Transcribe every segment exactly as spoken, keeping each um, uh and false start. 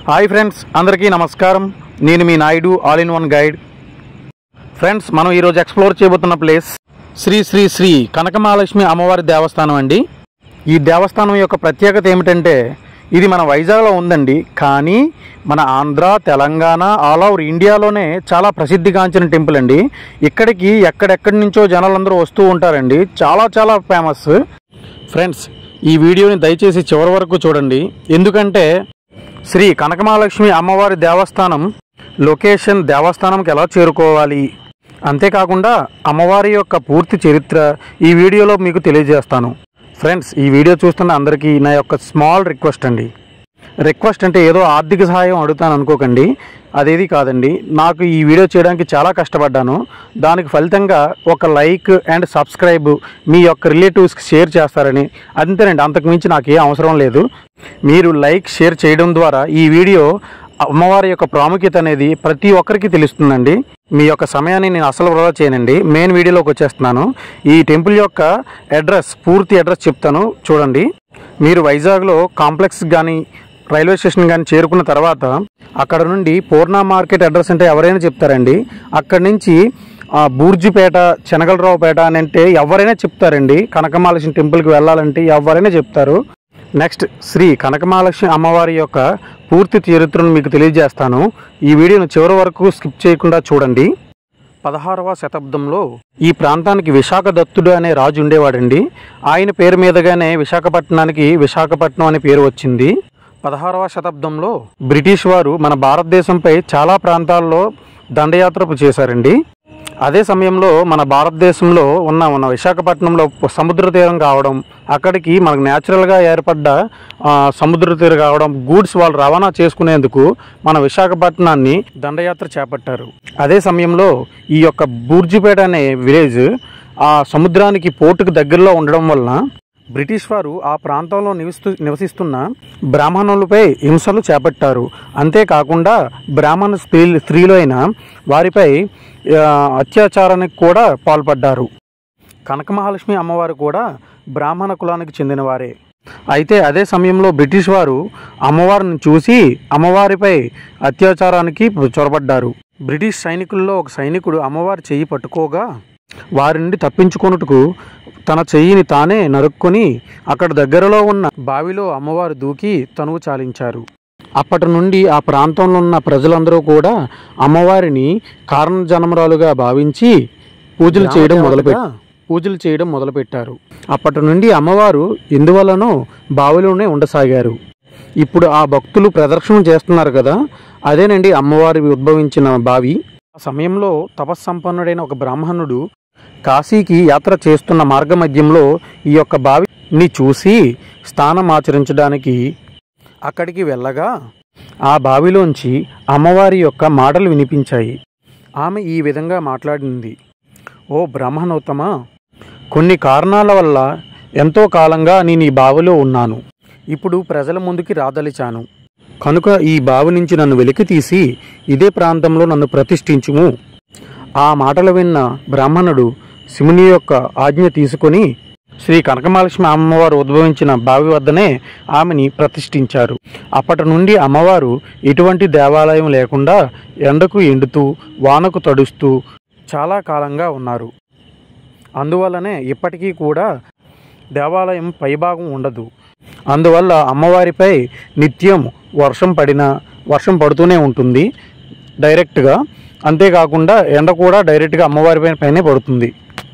Hi friends, అందరికీ నమస్కారం. నేను మీ Naidu, all in one guide. Friends, మనం ఈరోజు ఎక్స్ప్లోర్ చేయబోతున్న ప్లేస్ శ్రీ శ్రీ శ్రీ కనకమహాలక్ష్మి అమ్మవారి దేవస్థానం అండి. ఈ దేవస్థానం యొక్క ప్రత్యేకత ఏమిటంటే, ఇది మన వైజాగ్లో ఉందండి, కానీ మన ఆంధ్ర, తెలంగాణ, ఆల్ ఓవర్ ఇండియాలోనే చాలా ప్రసిద్ధిగాంచిన టెంపుల్ అండి. ఇక్కడికి ఎక్కడెక్కడి నుంచో జనాలందరూ వస్తూ ఉంటారండి. చాలా చాలా ఫేమస్. ఫ్రెండ్స్, ఈ వీడియోని దయచేసి చివరి వరకు చూడండి, ఎందుకంటే శ్రీ కనకమహాలక్ష్మి అమ్మవారి దేవస్థానం లొకేషన్, దేవస్థానంకి ఎలా చేరుకోవాలి, అంతేకాకుండా అమ్మవారి యొక్క పూర్తి చరిత్ర ఈ వీడియోలో మీకు తెలియజేస్తాను. ఫ్రెండ్స్, ఈ వీడియో చూస్తున్న అందరికీ నా యొక్క స్మాల్ రిక్వెస్ట్ అండి. రిక్వెస్ట్ అంటే ఏదో ఆర్థిక సహాయం అడుగుతాను అనుకోకండి, అదేది కాదండి. నాకు ఈ వీడియో చేయడానికి చాలా కష్టపడ్డాను. దానికి ఫలితంగా ఒక లైక్ అండ్ సబ్స్క్రైబ్ మీ యొక్క రిలేటివ్స్కి షేర్ చేస్తారని, అంతేనండి. అంతకుమించి నాకు ఏ అవసరం లేదు. మీరు లైక్ షేర్ చేయడం ద్వారా ఈ వీడియో అమ్మవారి యొక్క ప్రాముఖ్యత అనేది ప్రతి ఒక్కరికి తెలుస్తుందండి. మీ యొక్క సమయాన్ని నేను అసలు వృధా చేయనండి. మెయిన్ వీడియోలోకి వచ్చేస్తున్నాను. ఈ టెంపుల్ యొక్క అడ్రస్, పూర్తి అడ్రస్ చెప్తాను చూడండి. మీరు వైజాగ్లో కాంప్లెక్స్ కానీ రైల్వే స్టేషన్ కానీ చేరుకున్న తర్వాత అక్కడ నుండి పూర్ణ మార్కెట్ అడ్రస్ అంటే ఎవరైనా చెప్తారండి. అక్కడి నుంచి బూర్జిపేట, చెనగలరావుపేట అని అంటే ఎవరైనా చెప్తారండి. కనకమహాలక్ష్మి టెంపుల్కి వెళ్ళాలంటే ఎవరైనా చెప్తారు. నెక్స్ట్, శ్రీ కనకమహాలక్ష్మి అమ్మవారి యొక్క పూర్తి చరిత్రను మీకు తెలియజేస్తాను. ఈ వీడియోను చివరి వరకు స్కిప్ చేయకుండా చూడండి. పదహారవ శతాబ్దంలో ఈ ప్రాంతానికి విశాఖ దత్తుడు అనే రాజు ఉండేవాడండి. ఆయన పేరు మీదుగానే విశాఖపట్నానికి విశాఖపట్నం అనే పేరు వచ్చింది. పదహారవ శతాబ్దంలో బ్రిటిష్ వారు మన భారతదేశంపై చాలా ప్రాంతాల్లో దండయాత్ర చేశారండి. అదే సమయంలో మన భారతదేశంలో ఉన్న ఉన్న విశాఖపట్నంలో సముద్ర తీరం కావడం, అక్కడికి మనకు న్యాచురల్గా ఏర్పడ్డ సముద్ర తీరం కావడం, గూడ్స్ వాళ్ళు రవాణా చేసుకునేందుకు మన విశాఖపట్నాన్ని దండయాత్ర చేపట్టారు. అదే సమయంలో ఈ యొక్క బూర్జిపేట అనే విలేజ్ ఆ సముద్రానికి, పోర్టుకు దగ్గరలో ఉండడం వలన బ్రిటిష్ వారు ఆ ప్రాంతంలో నివసిస్తూ నివసిస్తున్న బ్రాహ్మణులపై హింసలు చేపట్టారు. అంతేకాకుండా బ్రాహ్మణ స్త్రీ స్త్రీలు అయిన వారిపై అత్యాచారానికి కూడా పాల్పడ్డారు. కనకమహాలక్ష్మి అమ్మవారు కూడా బ్రాహ్మణ కులానికి చెందినవారే. అయితే అదే సమయంలో బ్రిటిష్ వారు అమ్మవారిని చూసి అమ్మవారిపై అత్యాచారానికి చొరబడ్డారు. బ్రిటిష్ సైనికుల్లో ఒక సైనికుడు అమ్మవారి చెయ్యి పట్టుకోగా వారి నుండి తప్పించుకొనుటకు తన చెయ్యిని తానే నరుక్కొని అక్కడ దగ్గరలో ఉన్న బావిలో అమ్మవారు దూకి తనువు చాలించారు. అప్పటి నుండి ఆ ప్రాంతంలో ఉన్న ప్రజలందరూ కూడా అమ్మవారిని కారణ జన్మరాలుగా భావించి పూజలు చేయడం మొదలుపెట్టారు పూజలు చేయడం మొదలుపెట్టారు అప్పటి నుండి అమ్మవారు ఎందువల్లనో బావిలోనే ఉండసాగారు. ఇప్పుడు ఆ భక్తులు ప్రదర్శన చేస్తున్నారు కదా, అదేనండి అమ్మవారి ఉద్భవించిన బావి. ఆ సమయంలో తపస్సంపన్నుడైన ఒక బ్రాహ్మణుడు కాశీకి యాత్ర చేస్తున్న మార్గ మధ్యంలో ఈ యొక్క బావిని చూసి స్నానం ఆచరించడానికి అక్కడికి వెళ్ళగా ఆ బావిలోంచి అమ్మవారి యొక్క మాటలు వినిపించాయి. ఆమె ఈ విధంగా మాట్లాడింది: ఓ బ్రాహ్మణోత్తమ, కొన్ని కారణాల వల్ల ఎంతో కాలంగా నేను ఈ బావిలో ఉన్నాను. ఇప్పుడు ప్రజల ముందుకి రాదలిచాను. కనుక ఈ బావి నుంచి నన్ను వెలికి తీసి ఇదే ప్రాంతంలో నన్ను ప్రతిష్ఠించుము. ఆ మాటలు విన్న బ్రాహ్మణుడు శివుని యొక్క ఆజ్ఞ తీసుకొని శ్రీ కనకమహాలక్ష్మి అమ్మవారు ఉద్భవించిన బావి వద్దనే ఆమెని ప్రతిష్ఠించారు. అప్పటి నుండి అమ్మవారు ఎటువంటి దేవాలయం లేకుండా ఎండకు ఎండుతూ, వానకు తడుస్తూ చాలా కాలంగా ఉన్నారు. అందువల్లనే ఇప్పటికీ కూడా దేవాలయం పైభాగం ఉండదు. అందువల్ల అమ్మవారిపై నిత్యం వర్షం పడినా వర్షం పడుతూనే ఉంటుంది డైరెక్ట్గా. అంతేకాకుండా ఎండ కూడా డైరెక్ట్గా అమ్మవారి పైనే పడుతుంది.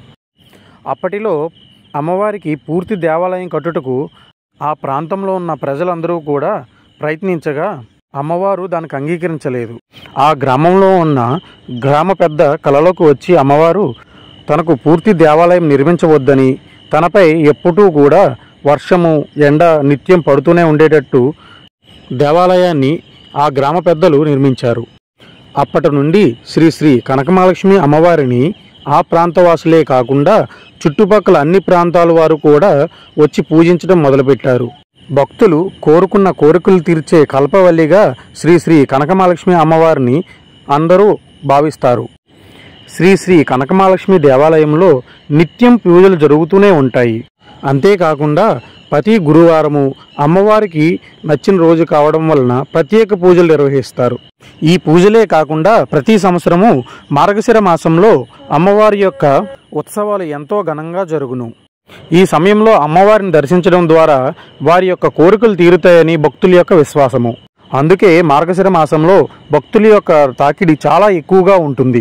అప్పటిలో అమ్మవారికి పూర్తి దేవాలయం కట్టుటకు ఆ ప్రాంతంలో ఉన్న ప్రజలందరూ కూడా ప్రయత్నించగా అమ్మవారు దానికి అంగీకరించలేదు. ఆ గ్రామంలో ఉన్న గ్రామ పెద్ద కలలోకి వచ్చి అమ్మవారు తనకు పూర్తి దేవాలయం నిర్మించవద్దని, తనపై ఎప్పుడూ కూడా వర్షము, ఎండ నిత్యం పడుతూనే ఉండేటట్టు దేవాలయాన్ని ఆ గ్రామ పెద్దలు నిర్మించారు. అప్పటి నుండి శ్రీ శ్రీ కనకమహాలక్ష్మి అమ్మవారిని ఆ ప్రాంతవాసులే కాకుండా చుట్టుపక్కల అన్ని ప్రాంతాల వారు కూడా వచ్చి పూజించడం మొదలుపెట్టారు. భక్తులు కోరుకున్న కోరికలు తీర్చే కల్పవల్లిగా శ్రీ శ్రీ కనకమహాలక్ష్మి అమ్మవారిని అందరూ భావిస్తారు. శ్రీ శ్రీ కనకమహాలక్ష్మి దేవాలయంలో నిత్యం పూజలు జరుగుతూనే ఉంటాయి. అంతేకాకుండా ప్రతి గురువారము అమ్మవారికి నచ్చిన రోజు కావడం వలన ప్రత్యేక పూజలు నిర్వహిస్తారు. ఈ పూజలే కాకుండా ప్రతి సంవత్సరము మార్గశిర మాసంలో అమ్మవారి యొక్క ఉత్సవాలు ఎంతో ఘనంగా జరుగును. ఈ సమయంలో అమ్మవారిని దర్శించడం ద్వారా వారి యొక్క కోరికలు తీరుతాయని భక్తుల యొక్క విశ్వాసము. అందుకే మార్గశిర మాసంలో భక్తుల యొక్క తాకిడి చాలా ఎక్కువగా ఉంటుంది.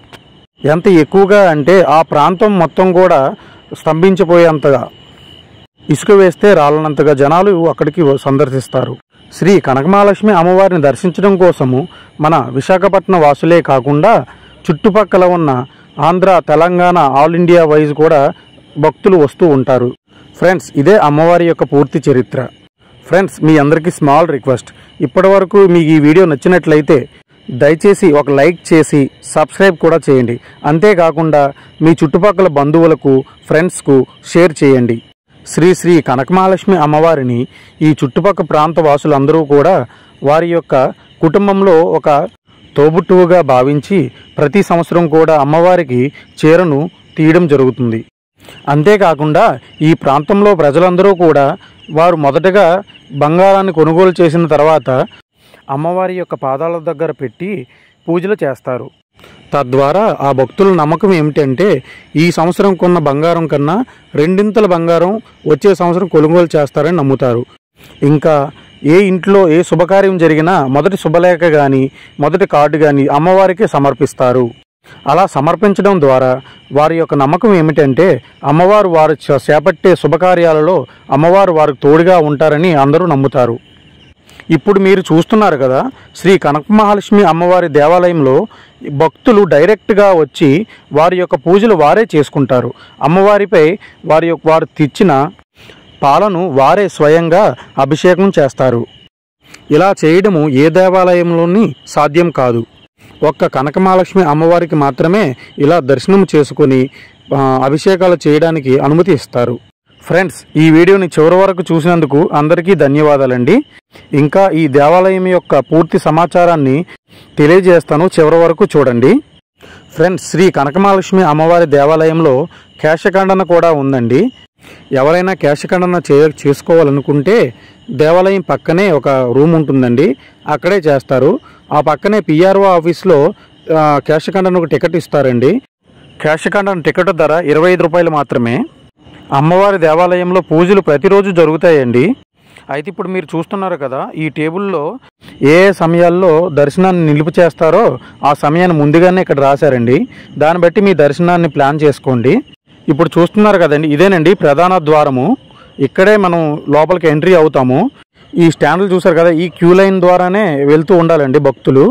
ఎంత ఎక్కువగా అంటే ఆ ప్రాంతం మొత్తం కూడా స్తంభించిపోయేంతగా, ఇసుక వేస్తే రాలనంతగా జనాలు అక్కడికి సందర్శిస్తారు. శ్రీ కనకమహాలక్ష్మి అమ్మవారిని దర్శించడం కోసము మన విశాఖపట్నం వాసులే కాకుండా చుట్టుపక్కల ఉన్న Andhra, Telangana, all India wise కూడా భక్తులు వస్తూ ఉంటారు. ఫ్రెండ్స్, ఇదే అమ్మవారి యొక్క పూర్తి చరిత్ర. ఫ్రెండ్స్, మీ అందరికీ స్మాల్ రిక్వెస్ట్, ఇప్పటి వరకు మీకు ఈ వీడియో నచ్చినట్లయితే దయచేసి ఒక లైక్ చేసి సబ్స్క్రైబ్ కూడా చేయండి. అంతేకాకుండా మీ చుట్టుపక్కల బంధువులకు, ఫ్రెండ్స్కు షేర్ చేయండి. శ్రీ శ్రీ కనకమహాలక్ష్మి అమ్మవారిని ఈ చుట్టుపక్కల ప్రాంత వాసులందరూ కూడా వారి యొక్క కుటుంబంలో ఒక తోబుట్టువుగా భావించి ప్రతి సంవత్సరం కూడా అమ్మవారికి చీరను తీయడం జరుగుతుంది. అంతేకాకుండా ఈ ప్రాంతంలో ప్రజలందరూ కూడా వారు మొదటగా బంగారాన్ని కొనుగోలు చేసిన తర్వాత అమ్మవారి యొక్క పాదాల దగ్గర పెట్టి పూజలు చేస్తారు. తద్వారా ఆ భక్తుల నమ్మకం ఏమిటంటే ఈ సంవత్సరం కొన్న బంగారం కన్నా రెండింతల బంగారం వచ్చే సంవత్సరం కొనుగోలు చేస్తారని నమ్ముతారు. ఇంకా ఏ ఇంట్లో ఏ శుభకార్యం జరిగినా మొదటి శుభలేఖ కానీ మొదటి కార్డు కానీ అమ్మవారికే సమర్పిస్తారు. అలా సమర్పించడం ద్వారా వారి యొక్క నమ్మకం ఏమిటంటే అమ్మవారు వారు చేపట్టే శుభకార్యాలలో అమ్మవారు వారికి తోడుగా ఉంటారని అందరూ నమ్ముతారు. ఇప్పుడు మీరు చూస్తున్నారు కదా, శ్రీ కనకమహాలక్ష్మి అమ్మవారి దేవాలయంలో భక్తులు డైరెక్ట్గా వచ్చి వారి యొక్క పూజలు వారే చేసుకుంటారు. అమ్మవారిపై వారి యొక్క వారు తెచ్చిన పాలను వారే స్వయంగా అభిషేకం చేస్తారు. ఇలా చేయడము ఏ దేవాలయంలోని సాధ్యం కాదు. ఒక్క కనకమహాలక్ష్మి అమ్మవారికి మాత్రమే ఇలా దర్శనం చేసుకుని అభిషేకాలు చేయడానికి అనుమతి ఇస్తారు. ఫ్రెండ్స్, ఈ వీడియోని చివరి వరకు చూసినందుకు అందరికీ ధన్యవాదాలండి. ఇంకా ఈ దేవాలయం యొక్క పూర్తి సమాచారాన్ని తెలియజేస్తాను, చివరి వరకు చూడండి. ఫ్రెండ్స్, శ్రీ కనకమహాలక్ష్మి అమ్మవారి దేవాలయంలో కేశఖండన కూడా ఉందండి. ఎవరైనా కేశఖండన చేయ చేసుకోవాలనుకుంటే దేవాలయం పక్కనే ఒక రూమ్ ఉంటుందండి, అక్కడే చేస్తారు. ఆ పక్కనే పిఆర్ఓ ఆఫీస్లో కేశఖండనకు టికెట్ ఇస్తారండి. కేశఖండన టికెట్ ధర ఇరవై ఐదు రూపాయలు మాత్రమే. అమ్మవారి దేవాలయంలో పూజలు ప్రతిరోజు జరుగుతాయండి. అయితే ఇప్పుడు మీరు చూస్తున్నారు కదా, ఈ టేబుల్లో ఏ ఏ సమయాల్లో దర్శనాన్ని నిలుపు చేస్తారో ఆ సమయాన్ని ముందుగానే ఇక్కడ రాశారండి. దాన్ని బట్టి మీ దర్శనాన్ని ప్లాన్ చేసుకోండి. ఇప్పుడు చూస్తున్నారు కదండి, ఇదేనండి ప్రధాన ద్వారము. ఇక్కడే మనం లోపలికి ఎంట్రీ అవుతాము. ఈ స్టాండ్లు చూసారు కదా, ఈ క్యూ లైన్ ద్వారానే వెళ్తూ ఉండాలండి భక్తులు.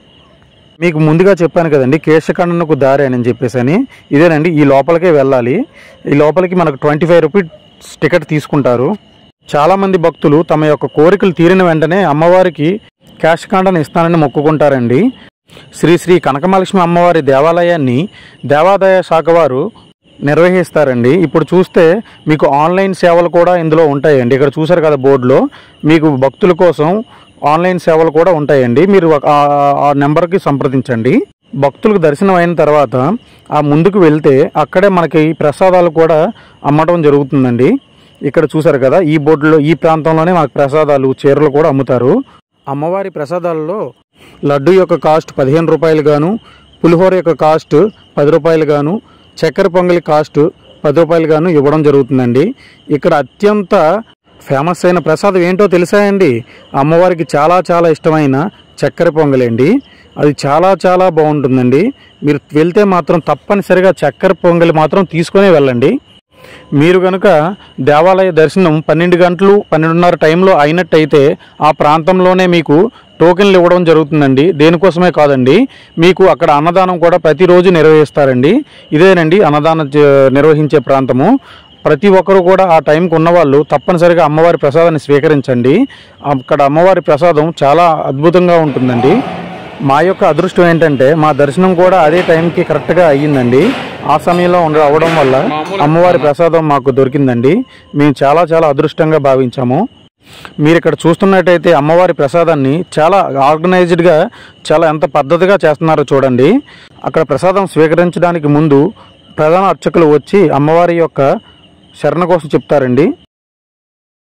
మీకు ముందుగా చెప్పాను కదండి కేశఖండనకు దారి అని చెప్పేసి అని, ఇదేనండి ఈ లోపలికే వెళ్ళాలి. ఈ లోపలికి మనకు ట్వంటీ ఫైవ్ రూపీస్ టికెట్ తీసుకుంటారు. చాలామంది భక్తులు తమ యొక్క కోరికలు తీరిన వెంటనే అమ్మవారికి కేశఖండన ఇస్తానని మొక్కుకుంటారండి. శ్రీ శ్రీ కనకమహాలక్ష్మి అమ్మవారి దేవాలయాన్ని దేవాదాయ శాఖ వారు నిర్వహిస్తారండి. ఇప్పుడు చూస్తే మీకు ఆన్లైన్ సేవలు కూడా ఇందులో ఉంటాయండి. ఇక్కడ చూసారు కదా బోర్డులో, మీకు భక్తుల కోసం ఆన్లైన్ సేవలు కూడా ఉంటాయండి. మీరు ఆ నెంబర్కి సంప్రదించండి. భక్తులకు దర్శనం అయిన తర్వాత ఆ ముందుకు వెళ్తే అక్కడే మనకి ప్రసాదాలు కూడా అమ్మటం జరుగుతుందండి. ఇక్కడ చూసారు కదా, ఈ బోర్డులో ఈ ప్రాంతంలోనే మనకు ప్రసాదాలు, చీరలు కూడా అమ్ముతారు. అమ్మవారి ప్రసాదాలలో లడ్డు యొక్క కాస్ట్ పదిహేను రూపాయలు గాను, పులిహోర యొక్క కాస్ట్ పది రూపాయలు గాను, చక్కెర పొంగలి కాస్ట్ పది రూపాయలు గాను ఇవ్వడం జరుగుతుందండి. ఇక్కడ అత్యంత ఫేమస్ అయిన ప్రసాదం ఏంటో తెలుసా అండి? అమ్మవారికి చాలా చాలా ఇష్టమైన చక్కెర పొంగలి అండి. అది చాలా చాలా బాగుంటుందండి. మీరు వెళ్తే మాత్రం తప్పనిసరిగా చక్కెర పొంగలి మాత్రం తీసుకునే వెళ్ళండి. మీరు కనుక దేవాలయ దర్శనం పన్నెండు గంటలు పన్నెండున్నర టైంలో అయినట్టయితే ఆ ప్రాంతంలోనే మీకు టోకెన్లు ఇవ్వడం జరుగుతుందండి. దేనికోసమే కాదండి, మీకు అక్కడ అన్నదానం కూడా ప్రతిరోజు నిర్వహిస్తారండి. ఇదేనండి అన్నదానం నిర్వహించే ప్రాంతము. ప్రతి ఒక్కరు కూడా ఆ టైంకి ఉన్నవాళ్ళు తప్పనిసరిగా అమ్మవారి ప్రసాదాన్ని స్వీకరించండి. అక్కడ అమ్మవారి ప్రసాదం చాలా అద్భుతంగా ఉంటుందండి. మా యొక్క అదృష్టం ఏంటంటే మా దర్శనం కూడా అదే టైంకి కరెక్ట్గా అయ్యిందండి. ఆ సమయంలో ఉండ అవడం వల్ల అమ్మవారి ప్రసాదం మాకు దొరికిందండి. మేము చాలా చాలా అదృష్టంగా భావించాము. మీరు ఇక్కడ చూస్తున్నట్టయితే అమ్మవారి ప్రసాదాన్ని చాలా ఆర్గనైజ్డ్గా, చాలా ఎంత పద్ధతిగా చేస్తున్నారో చూడండి. అక్కడ ప్రసాదం స్వీకరించడానికి ముందు ప్రధాన అర్చకులు వచ్చి అమ్మవారి యొక్క శరణ కోసం చెప్తారండి.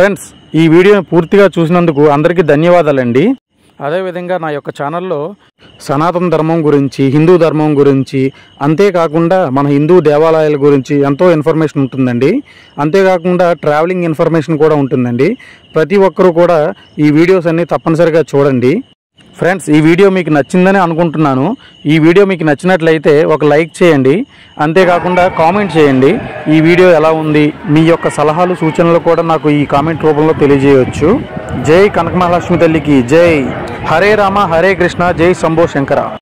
ఫ్రెండ్స్, ఈ వీడియోని పూర్తిగా చూసినందుకు అందరికీ ధన్యవాదాలండి. అదేవిధంగా నా యొక్క ఛానల్లో సనాతన ధర్మం గురించి, హిందూ ధర్మం గురించి, అంతేకాకుండా మన హిందూ దేవాలయాల గురించి ఎంతో ఇన్ఫర్మేషన్ ఉంటుందండి. అంతేకాకుండా ట్రావెలింగ్ ఇన్ఫర్మేషన్ కూడా ఉంటుందండి. ప్రతి ఒక్కరూ కూడా ఈ వీడియోస్ అన్నీ తప్పనిసరిగా చూడండి. ఫ్రెండ్స్, ఈ వీడియో మీకు నచ్చిందని అనుకుంటున్నాను. ఈ వీడియో మీకు నచ్చినట్లయితే ఒక లైక్ చేయండి. అంతేకాకుండా కామెంట్ చేయండి ఈ వీడియో ఎలా ఉంది. మీ యొక్క సలహాలు సూచనలు కూడా నాకు ఈ కామెంట్ రూపంలో తెలియజేయవచ్చు. జై కనకమహాలక్ష్మి తల్లికి జై. హరే రామ హరే కృష్ణ, జై శంభో శంకర.